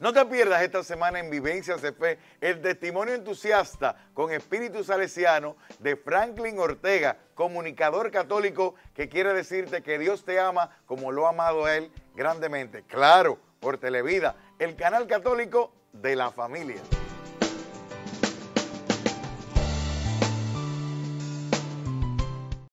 No te pierdas esta semana en Vivencias de Fe el testimonio entusiasta con espíritu salesiano de Franklin Ortega, comunicador católico que quiere decirte que Dios te ama como lo ha amado a él grandemente. Claro, por Televida, el canal católico de la familia.